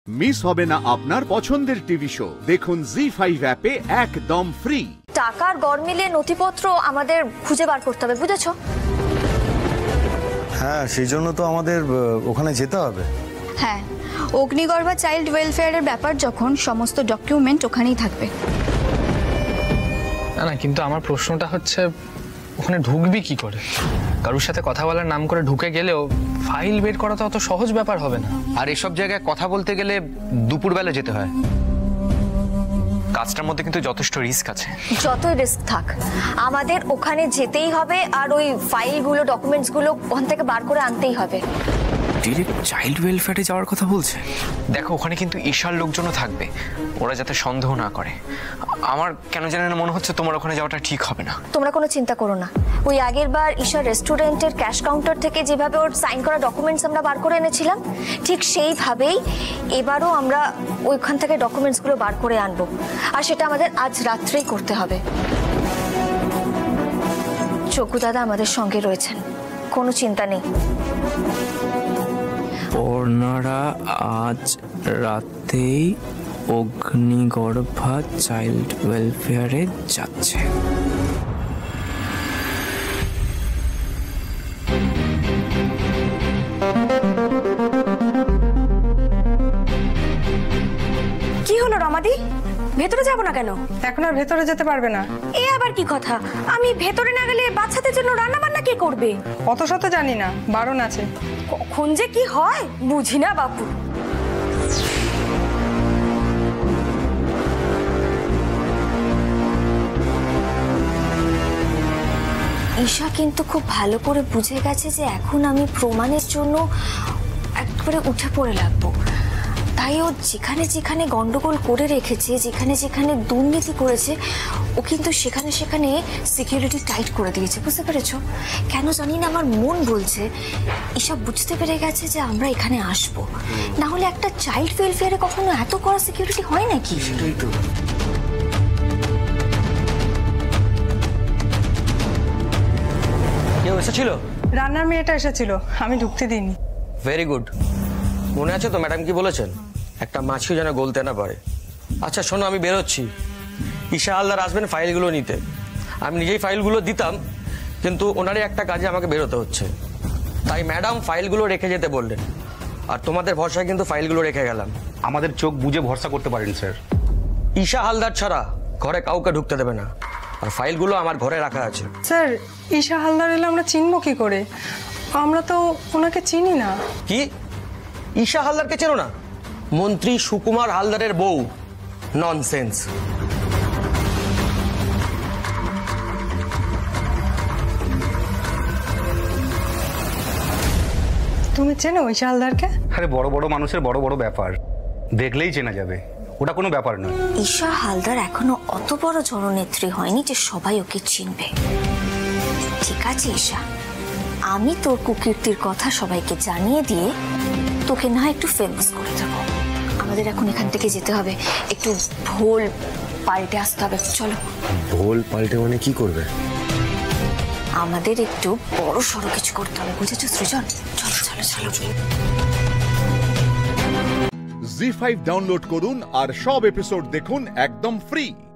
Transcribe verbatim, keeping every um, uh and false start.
Miss হবে না আপনার পছন্দের টিভি শো। দেখুন জি ফাইভ অ্যাপে একদম ফ্রি। টাকার গড় মিলিয়ে নথিপত্র আমাদের খুঁজে বার করতে হবে, বুঝেছো? হ্যাঁ, সেই জন্য তো আমাদের ওখানে যেতে হবে। হ্যাঁ, অগ্নিগড় বা চাইল্ড ওয়েলফেয়ারের ব্যাপার যখন, সমস্ত ডকুমেন্ট ওখানেই থাকবে। না না, কিন্তু আমার প্রশ্নটা হচ্ছে ওখানে ঢুকবি কি করে? কারোর সাথে কথা বলার নাম করে ঢুকে গেলেও ফাইল বের করা তো অত সহজ ব্যাপার হবে না। আর এসব জায়গায় কথা বলতে গেলে দুপুরবেলা যেতে হয়। কাজটার মধ্যে কিন্তু যথেষ্ট রিস্ক আছে। যতই রিস্ক থাক আমাদের ওখানে যেতেই হবে, আর ওই ফাইলগুলো ডকুমেন্টসগুলো ওখান থেকে বার করে আনতেই হবে। ডিরেক্ট চাইল্ড ওয়েলফেয়ারে যাওয়ার কথা বলছে। দেখো, ওখানে কিন্তু ঈশার লোকজনও থাকবে, ওরা যাতে সন্দেহ না করে। আমার কেন জানি না মনে হচ্ছে তোমার ওখানে যাওয়াটা ঠিক হবে না। তোমরা কোনো চিন্তা করো না, ওই আগের বার ঈশা রেস্টুরেন্টের ক্যাশ কাউন্টার থেকে যেভাবে ওর সাইন করা ডকুমেন্টস আমরা বার করে এনেছিলাম, ঠিক সেইভাবেই এবারও আমরা ওইখান থেকে ডকুমেন্টসগুলো বার করে আনবো, আর সেটা আমাদের আজ রাত্রেই করতে হবে। চকু দাদা আমাদের সঙ্গে রয়েছেন, কোনো চিন্তা নেই। ওনারা আজ রাতেই অগ্নিগর্ভা চাইল্ড ওয়েলফেয়ারে যাচ্ছে। কি হলো রমাদি, ভেতরে যাবো না কেন? এখন আর ভেতরে যেতে পারবে না। এ আবার কি কথা? আমি ভেতরে না গেলে বাচ্চাদের জন্য রান্না বান্না কে করবে? অত শত জানি না, বারণ আছে। কখন যে কি হয় বুঝি না বাপু। ঈশা কিন্তু খুব ভালো করে বুঝে গেছে যে এখন আমি প্রমাণের জন্য একবারে উঠে পড়ে লাগবো। তাই ও যেখানে যেখানে গন্ডগোল করে রেখেছে, যেখানে যেখানে দুর্নীতি করেছে, ও কিন্তু সেখানে সেখানে সিকিউরিটি টাইট করে দিয়েছে, বুঝতে পেরেছো? কেন জানি না আমার মন বলছে ঈশা বুঝতে পেরে গেছে যে আমরা এখানে আসবো। না হলে একটা চাইল্ড ওয়েলফেয়ারে কখনো এত কড়া সিকিউরিটি হয় নাকি? সেটাই তো। কেউ এসেছিল? রান্নার মেয়েটা এসেছিল, আমি ঢুকতে দিইনি। Very good. মনে আছে তো ম্যাডাম কি বলেছেন? একটা মাছিও যেন গলতে না পারে। আচ্ছা শোনো, আমি বেরোচ্ছি। ঈশা হালদার আসবেন ফাইলগুলো নিতে। আমি নিজেই ফাইলগুলো দিতাম, কিন্তু ওনারই একটা কাজে আমাকে বেরোতে হচ্ছে। তাই ম্যাডাম ফাইলগুলো রেখে যেতে বললেন, আর তোমাদের ভরসায় কিন্তু ফাইলগুলো রেখে গেলাম। আমাদের চোখ বুঝে ভরসা করতে পারেন স্যার। ঈশা হালদার ছাড়া ঘরে কাউকে ঢুকতে দেবে না, আর ফাইলগুলো আমার ঘরে রাখা আছে। স্যার, ঈশা হালদার এলে আমরা চিনবো কি করে? আমরা তো ওনাকে চিনি না। কি ঈশা হালদারকে চেনো না? মন্ত্রী সুকুমার হালদারের বউ। ননসেন্স। তুমি চেনো ঈশা হালদারকে? আরে বড় বড় মানুষের বড় বড় ব্যাপার, দেখলেই চেনা যাবে, ওটা কোনো ব্যাপার নয়। ঈশা হালদার এখনো অত বড় জননেত্রী হয়নি যে সবাই ওকে চিনবে। ঠিক আছে ঈশা, আমি তোর কুকীর্তির কথা সবাইকে জানিয়ে দিয়ে তোকে না একটু ফেমাস করে দেবো। আমাদের এখন এখান থেকে যেতে হবে, একটু ভোল পাল্টে আসতে হবে। চলো। ভোল পাল্টে মানে কি করবে? আমাদের একটু বড় সড়ো কিছু করতে হবে, বুঝেছো সৃজন? চলো চলো চলো। জি ফাইভ ডাউনলোড করুন আর সব এপিসোড দেখুন একদম ফ্রি।